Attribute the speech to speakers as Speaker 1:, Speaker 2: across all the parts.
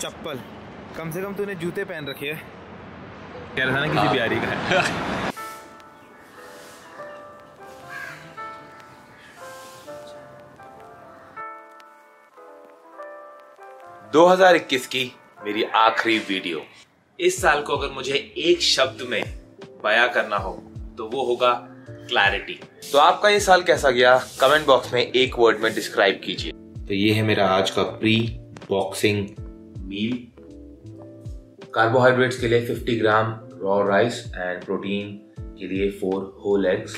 Speaker 1: चप्पल, कम से कम तूने जूते पहन रखे हैं। कह रहा था ना किसी बिहारी का है। 2021 की मेरी आखिरी वीडियो। इस साल को अगर मुझे एक शब्द में बयां करना हो तो वो होगा क्लैरिटी। तो आपका ये साल कैसा गया, कमेंट बॉक्स में एक वर्ड में डिस्क्राइब कीजिए। तो ये है मेरा आज का प्री बॉक्सिंग मील। कार्बोहाइड्रेट्स के लिए 50 ग्राम रॉ राइस एंड प्रोटीन के लिए 4 whole eggs.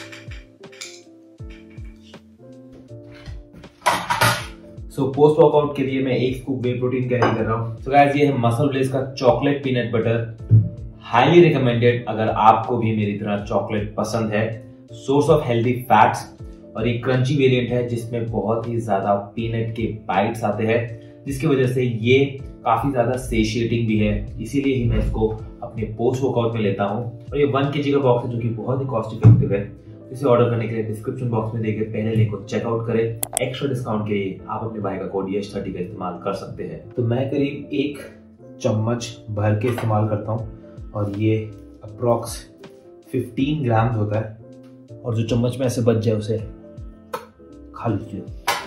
Speaker 1: So post workout के लिए मैं 1 स्कूप वे प्रोटीन कैरी कर रहा हूँ। सो गाइस, ये है मसल ब्लेस का chocolate peanut butter, highly recommended अगर आपको भी मेरी तरह चॉकलेट पसंद है। सोर्स ऑफ हेल्दी फैट्स, और एक क्रंची वेरिएंट है जिसमें बहुत ही ज्यादा पीनट के बाइट्स आते हैं, जिसकी वजह से ये काफी ज्यादा सेशिएटिंग भी है। इसीलिए ही मैं इसको अपने पोस्ट वर्कआउट में लेता हूँ। और ये 1 kg का बॉक्स है जो कि बहुत ही कॉस्ट इफेक्टिव है। इसे ऑर्डर करने के लिए डिस्क्रिप्शन बॉक्स में देखे पहले लिंक को चेकआउट करें। एक्स्ट्रा डिस्काउंट के लिए आप अपने भाई का कोड YESH30 का इस्तेमाल कर सकते हैं। तो मैं करीब 1 चम्मच भर के इस्तेमाल करता हूँ और ये अप्रॉक्स 15 ग्राम होता है। और जो चम्मच में ऐसे बच जाए उसे खा लीजिए।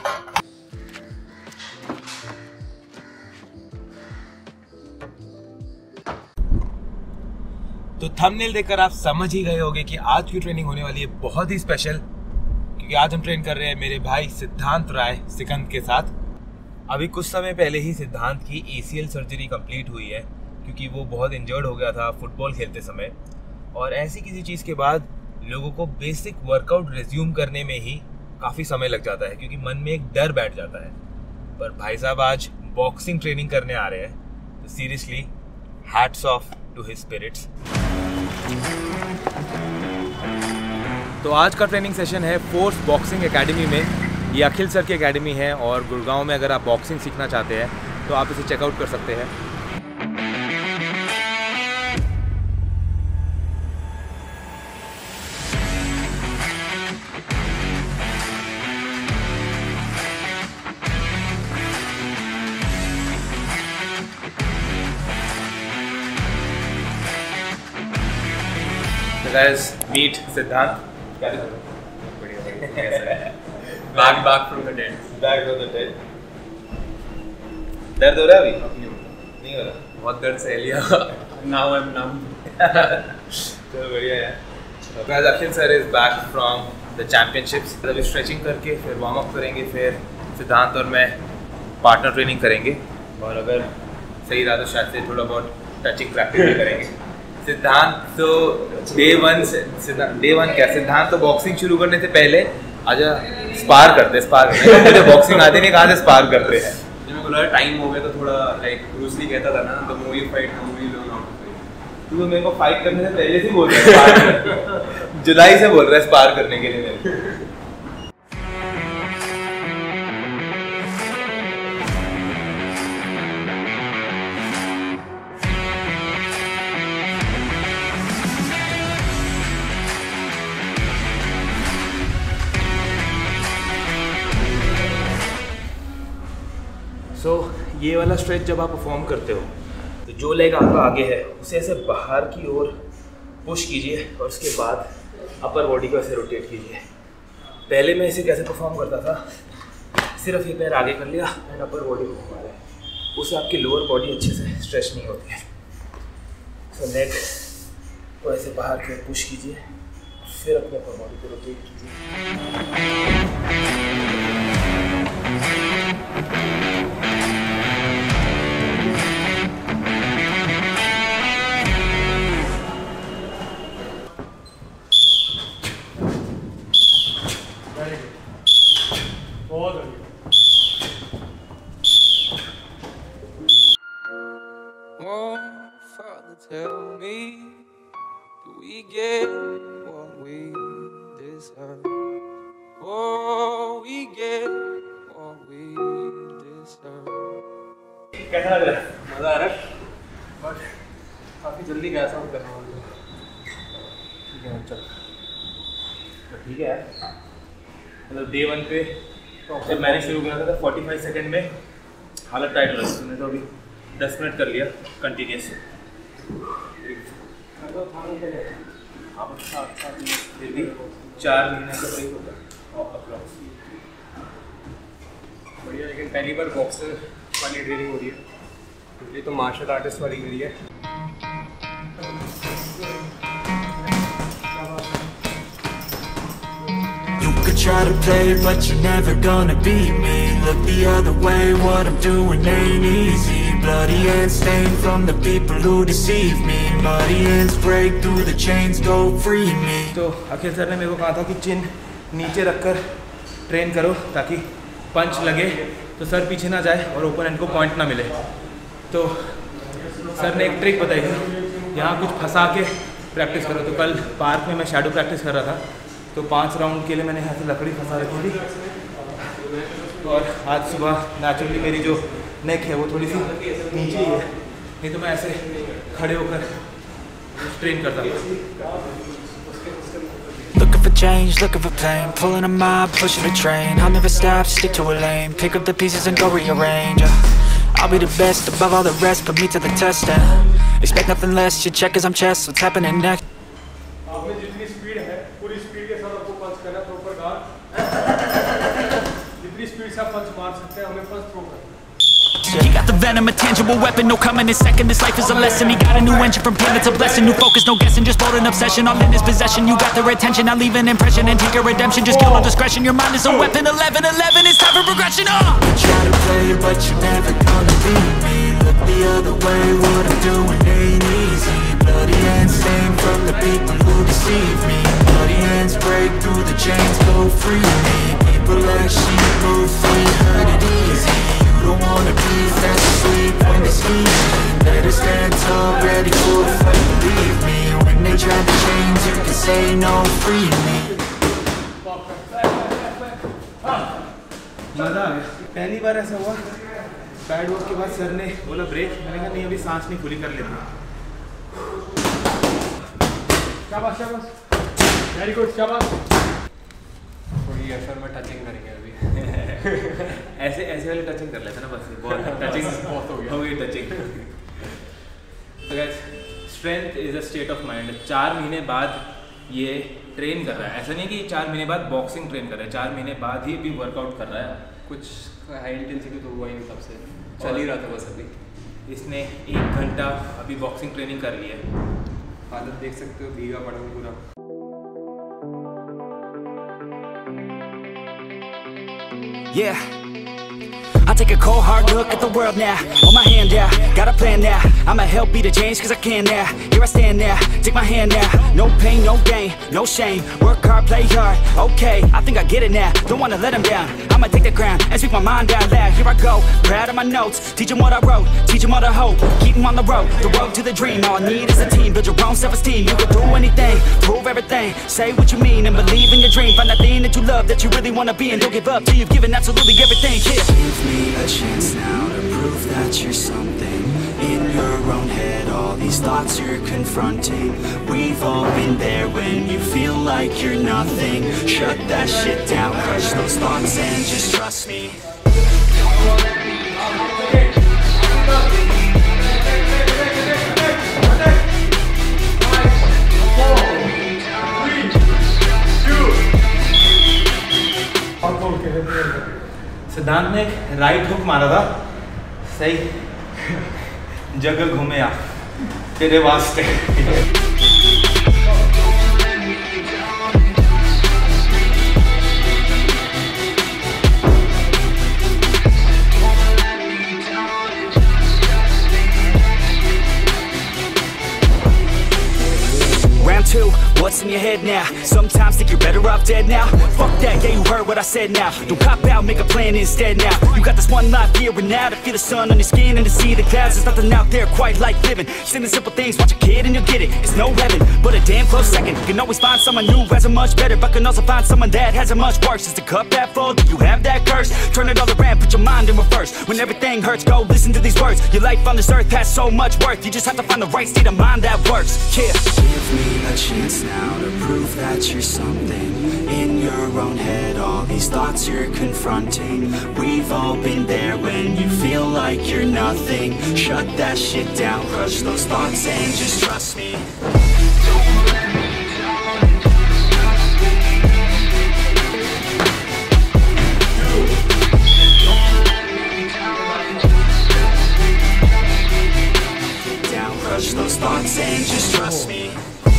Speaker 1: तो थंबनेल देखकर आप समझ ही गए होंगे कि आज की ट्रेनिंग होने वाली है बहुत ही स्पेशल, क्योंकि आज हम ट्रेन कर रहे हैं मेरे भाई सिद्धांत राय सिकंद के साथ। अभी कुछ समय पहले ही सिद्धांत की ACL सर्जरी कंप्लीट हुई है, क्योंकि वो बहुत इंजर्ड हो गया था फुटबॉल खेलते समय। और ऐसी किसी चीज़ के बाद लोगों को बेसिक वर्कआउट रिज्यूम करने में ही काफ़ी समय लग जाता है, क्योंकि मन में एक डर बैठ जाता है। पर भाई साहब आज बॉक्सिंग ट्रेनिंग करने आ रहे हैं, तो seriously hats off to his spirits. तो आज का ट्रेनिंग सेशन है फोर्स बॉक्सिंग एकेडमी में। ये अखिल सर की एकेडमी है और गुड़गांव में अगर आप बॉक्सिंग सीखना चाहते हैं तो आप इसे चेकआउट कर सकते हैं। Guys, meet सिद्धांत।
Speaker 2: Back from the dead.
Speaker 1: Back from the dead. दर्द हो रहा है अभी? नहीं हो रहा?
Speaker 2: बहुत दर्द सह लिया। Now I'm numb.
Speaker 1: चलो बढ़िया है। Guys, Akhil sir is back from the championships. अभी स्ट्रेचिंग करके फिर वार्म अप करेंगे, फिर सिद्धांत और मैं पार्टनर ट्रेनिंग करेंगे, और अगर सही रहा तो शायद से थोड़ा बहुत टचिंग प्रैक्टिस भी करेंगे। सिद्धांत तो डे वन क्या, सिद्धांत तो बॉक्सिंग शुरू करने से पहले आजा स्पार करते मुझे बॉक्सिंग आती नहीं, कहाँ से स्पार करते हैं।
Speaker 2: जब मेरे को लगा टाइम हो गया तो थोड़ा लाइक ब्रूस ली कहता था ना, the more you fight the more you learn how to fight.
Speaker 1: तू मेरे को फाइट करने से पहले से बोल रहा है जुलाई से बोल रहा है स्पार करने के लिए मेरे। सो ये वाला स्ट्रेच जब आप परफॉर्म करते हो तो जो लेग आपका आगे है उसे ऐसे बाहर की ओर पुश कीजिए, और उसके बाद अपर बॉडी को ऐसे रोटेट कीजिए। पहले मैं इसे कैसे परफॉर्म करता था, सिर्फ ये पैर आगे कर लिया एंड अपर बॉडी को घुमा रहे, उससे आपकी लोअर बॉडी अच्छे से स्ट्रेच नहीं होती है। सो नेक को ऐसे बाहर की ओर पुश कीजिए, फिर अपने अपर बॉडी को रोटेट कीजिए।
Speaker 3: Tell me, do we get what we deserve? Oh, we get what we deserve.
Speaker 1: कैसा लग रहा है?
Speaker 2: मजा आ रहा है, बट काफी जल्दी कैसा हो करना होगा।
Speaker 1: ठीक है चल, तो ठीक है। मतलब डे 1 पे जब मैंने शुरू करा था 45 सेकंड में हालत टाइट हो रही थी, तो अभी 10 मिनट कर लिया कंटिन्यूस। फिर भी 4 महीने का ब्रेक होता है
Speaker 2: बढ़िया। लेकिन पहली बार बॉक्सर वाली ट्रेनिंग हो रही है, ये तो मार्शल आर्टिस्ट वाली करी है।
Speaker 4: Try to play, but you're never gonna beat me. Look the other way, what I'm doing ain't easy. Bloody hands stained from the people who deceive me. Muddy hands break through the chains, go free me.
Speaker 1: तो अखिल sir ने मेरे को कहा था कि चिन नीचे रखकर train करो ताकि पंच लगे तो सर पीछे ना जाए और ओपोनेंट को पॉइंट ना मिले। तो सर ने एक ट्रिक बताई थी, यहाँ कुछ फंसा के प्रैक्टिस करो। तो कल पार्क में मैं शैडो प्रैक्टिस कर रहा था, तो 5 राउंड के लिए मैंने यहाँ से लकड़ी फंसा रखी थी। और आज सुबह नेचुरली मेरी जो नेक है वो थोड़ी सी नीचे ही है, नहीं तो मैं ऐसे खड़े होकर ट्रेन करता हूँ।
Speaker 4: Looking for change, looking for pain, pulling a mob, pushing a train. I'll never stop, stick to a lane, pick up the pieces and go rearrange. I'll be the best above all the rest, put me to the test and expect nothing less. Your checkers, I'm chess, what's happening next?
Speaker 2: आपने जितनी speed है पूरी speed के साथ आपको पंच करना, proper guard. जितनी speed से आप पंच मार सकते हैं हमें पंच थ्रो करना।
Speaker 4: He got the venom, a tangible weapon, no coming in second. This life is a lesson. He got a new engine from pain, it's a blessing. New focus, no guessing, just bold and obsession. All in his possession, you got their attention. I'll leave an impression and take your redemption. Just kill on discretion, your mind is a weapon. 11-11, it's time for progression. Try to play, but you're never gonna beat me. Look the other way, what I'm doing ain't easy. Bloody hands stained from the people who deceive me. Bloody hands break through the chains, go free me. People like sheep move free, heard it easy. Don't wanna be fast asleep when it's easy. Better stand tall, ready for a fight, believe me. When they try to change, you can say no, free me.
Speaker 1: मज़ा आ गया। पहली बार ऐसा हुआ, bad work के बाद sir ने बोला break, मैंने कहा नहीं अभी सांस नहीं खुली, कर लेते हैं।
Speaker 2: शाबाश शाबाश, वेरी गुड, शाबाश। थोड़ी एफर में टचिंग करेंगे अभी।
Speaker 1: ऐसे वाले टचिंग कर लेते ना, बस बहुत टचिंग
Speaker 2: बहुत हो
Speaker 1: गई टचिंग। तो guys, strength is a state of mind. 4 महीने बाद ये ट्रेन कर रहा है, ऐसा नहीं कि 4 महीने बाद बॉक्सिंग ट्रेन कर रहा है, 4 महीने बाद ही भी वर्कआउट कर रहा है।
Speaker 2: कुछ हाई इंटेंसिटी तो हुआ ही नहीं, तब से चल ही रहा था बस। अभी
Speaker 1: इसने 1 घंटा अभी बॉक्सिंग ट्रेनिंग कर ली है।
Speaker 2: हालत देख सकते हो, भीगा पड़ा हूँ पूरा।
Speaker 4: Yeah, I take a cold hard look at the world now. Hold my hand now, got a plan now. I'ma help be the change cause I can now. Here I stand now, take my hand now. No pain, no gain, no shame. Work hard, play hard, okay, I think I get it now. Don't wanna let them down, I'ma take the ground and speak my mind out loud. Here I go, proud of my notes. Teach them what I wrote, teach them all the hope. Keep them on the road to the dream. All I need is a team, build your own self-esteem. You can do anything, prove everything. Say what you mean and believe in your dream. Find that thing that you love, that you really wanna be. And don't give up till you've given absolutely everything. Yeah. Give me a chance now to prove that you're something. In your own head, all these thoughts you're confronting. We've all been there when you feel like you're nothing. Shut that shit down, crush those thoughts and just trust me.
Speaker 1: सिद्धांत ने right hook मारा था, सही जगह घूमे आ तेरे वास्ते।
Speaker 4: Round 2, what's in your head now? Sometimes think you're better off dead now. Fuck that, yeah you heard what I said now. Don't cop out, make a plan instead now. You got this one life here and now, to feel the sun on your skin and to see the clouds. There's nothing out there quite like living. Simple simple things, watch a kid and you'll get it. It's no heaven, but a damn close second. You can always find someone new who has it much better, but can also find someone that has it much worse. Is the cup that full? Do you have that curse? Turn it all around, put your mind in reverse. When everything hurts, go listen to these words. Your life on this earth has so much worth. You just have to find the right state of mind that works. Yeah. Give me a chance now to prove that you're something. In your own head, all these thoughts you're confronting. We've all been there when you feel like like you're nothing. Shut that shit down, crush those thoughts and just trust me. Crush those thoughts and just trust me.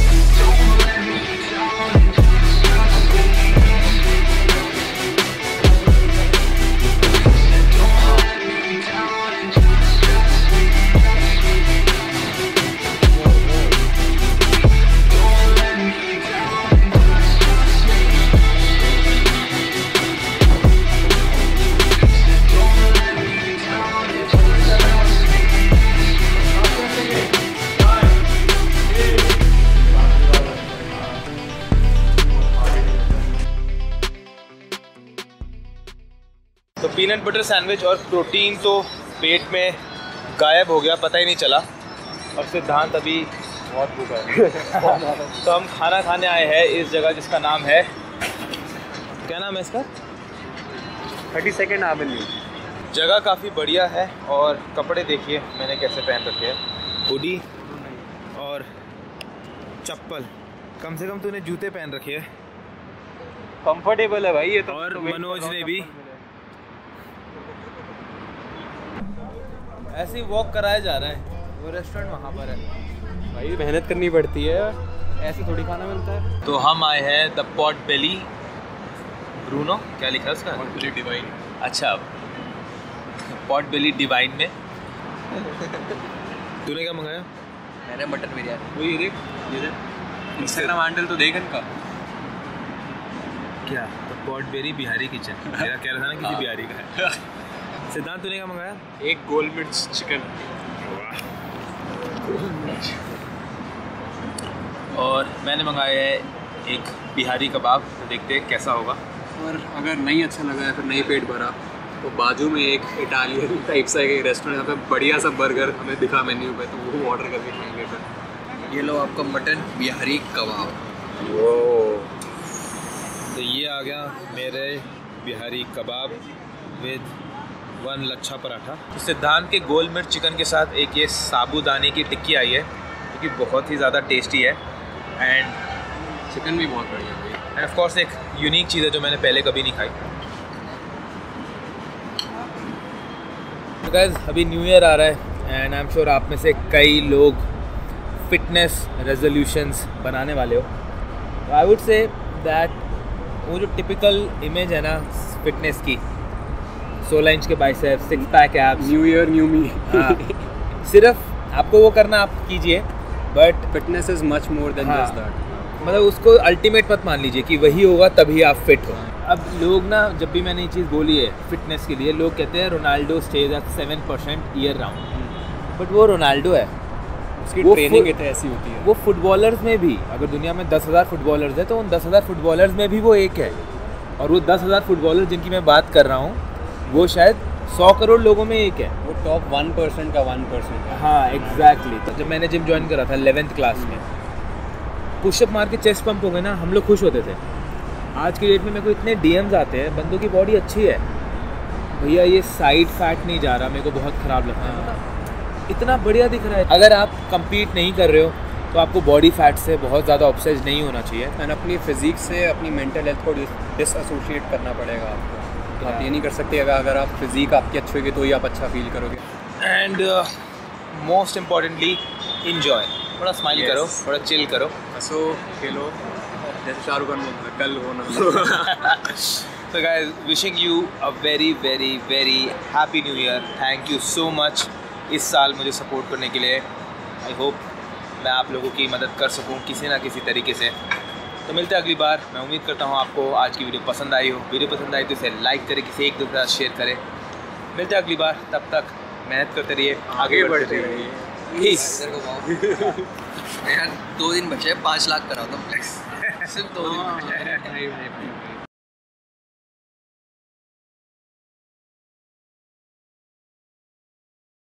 Speaker 1: तो peanut butter sandwich और protein तो पेट में गायब हो गया, पता ही नहीं चला। और सिद्धांत अभी बहुत भूखा है तो हम खाना खाने आए हैं इस जगह जिसका नाम है, क्या नाम है इसका?
Speaker 2: 30 सेकेंड एवेन्यू।
Speaker 1: जगह काफ़ी बढ़िया है और कपड़े देखिए मैंने कैसे पहन रखे हैं, हुडी और चप्पल। कम से कम तूने जूते पहन रखे हैं,
Speaker 2: कंफर्टेबल है भाई ये तो।
Speaker 1: और मनोज ने भी ऐसे ही वॉक कराया जा रहा है। वो रेस्टोरेंट वहाँ पर है
Speaker 2: भाई, मेहनत करनी पड़ती है, ऐसे थोड़ी खाना मिलता है।
Speaker 1: तो हम आए हैं द पॉट बेली ब्रूनो, क्या लिखा है उसका?
Speaker 2: Pot belly divine.
Speaker 1: अच्छा, पॉट बेली डिवाइन में तूने क्या मंगाया?
Speaker 2: मैंने मटन बिरयानी।
Speaker 1: वो ये देख, ये देख
Speaker 2: इंस्टाग्राम हैंडल तो देख इनका।
Speaker 1: क्या? The pot belly Bihari kitchen. मेरा कह रहा था ना किसी बिहारी का है। सिद्धांत तूने क्या मंगाया?
Speaker 2: एक गोल मिर्च चिकन।
Speaker 1: और मैंने मंगाया है एक बिहारी कबाब, तो देखते हैं कैसा होगा।
Speaker 2: और अगर नहीं अच्छा लगा है, फिर नहीं पेट भरा, तो बाजू में एक इटालियन टाइप सा एक रेस्टोरेंट है, बढ़िया सा बर्गर हमें दिखा मेन्यू पे, तो वो ऑर्डर करके खाएंगे। फिर
Speaker 5: ये लो आपका मटन बिहारी कबाब।
Speaker 1: वो तो ये आ गया मेरे बिहारी कबाब विद 1 लच्छा पराठा। तो सिद्धांत के गोल मिर्च चिकन के साथ एक ये साबूदाने की टिक्की आई है जो कि बहुत ही ज़्यादा टेस्टी है, एंड
Speaker 2: चिकन भी बहुत बढ़िया है।
Speaker 1: एंड ऑफ कोर्स एक यूनिक चीज़ है जो मैंने पहले कभी नहीं खाई। तो गाइस अभी न्यू ईयर आ रहा है एंड आई एम श्योर आप में से कई लोग फिटनेस रेजोल्यूशंस बनाने वाले हो। तो आई वुड से दैट वो जो टिपिकल इमेज है ना फिटनेस की, 16 इंच के biceps, 6 pack abs,
Speaker 2: new year new me.
Speaker 1: सिर्फ आपको वो करना आप कीजिए, but
Speaker 2: fitness is much more than just that.
Speaker 1: मतलब उसको अल्टीमेट मत मान लीजिए कि वही होगा तभी आप फिट हो। अब लोग ना, जब भी मैंने ये चीज़ बोली है फिटनेस के लिए, लोग कहते हैं Ronaldo stays at 7% year round, but वो रोनाल्डो है,
Speaker 2: उसकी
Speaker 1: वो
Speaker 2: ट्रेनिंग इतनी ऐसी होती है।
Speaker 1: वो फुटबॉलर्स में भी, अगर दुनिया में 10,000 फुटबॉलर्स हैं तो उन 10,000 फुटबॉलर्स में भी वो एक है, और वो 10,000 फुटबॉलर जिनकी मैं बात कर रहा हूँ वो शायद 100 करोड़ लोगों में एक है।
Speaker 2: वो टॉप 1% का 1% है।
Speaker 1: हाँ एग्जैक्टली। तो जब मैंने जिम ज्वाइन करा था 11th क्लास में, पुशअप मार के चेस्ट पंप हो गए ना, हम लोग खुश होते थे। आज की डेट में मेरे को इतने DMs आते हैं, बंदों की बॉडी अच्छी है भैया, ये साइड फैट नहीं जा रहा, मेरे को बहुत ख़राब लगता है, इतना बढ़िया दिख रहा है। अगर आप compete नहीं कर रहे हो तो आपको बॉडी फैट से बहुत ज़्यादा ऑब्सेस्ड नहीं होना चाहिए,
Speaker 2: एंड अपनी फिजिक से अपनी मेंटल हेल्थ को डिसएसोशिएट करना पड़ेगा आपको। तो आप ये नहीं कर सकते अगर आप फिजिक आपकी अच्छी होगी तो ही आप अच्छा फील करोगे।
Speaker 1: एंड मोस्ट इम्पॉर्टेंटली इंजॉय, थोड़ा स्माइल करो, थोड़ा चिल करो,
Speaker 2: हंसो खेलो, जैसे शाहरुख खान बोलता है कल हो ना।
Speaker 1: So guys, wishing you a very very very happy new year. Thank you so much इस साल मुझे सपोर्ट करने के लिए। I hope मैं आप लोगों की मदद कर सकूं किसी ना किसी तरीके से। तो मिलते हैं अगली बार। मैं उम्मीद करता हूं आपको आज की वीडियो पसंद आई हो। वीडियो पसंद आई तो इसे लाइक करें, किसी एक दूसरे साथ शेयर करें। मिलते हैं अगली बार, तब तक मेहनत करते रहिए, आगे बढ़ते रहिए। Peace।
Speaker 5: यार 2 दिन बचे, 5 लाख करा दो सिर्फ 2 दिन बचे।